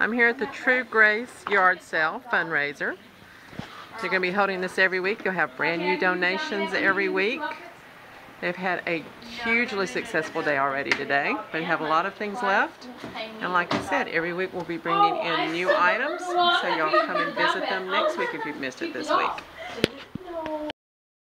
I'm here at the True Grace Yardsale Fundraiser. They're going to be holding this every week. They'll have brand new donations every week. They've had a hugely successful day already today. They have a lot of things left. And like I said, every week we'll be bringing in new items. So y'all come and visit them next week if you've missed it this week.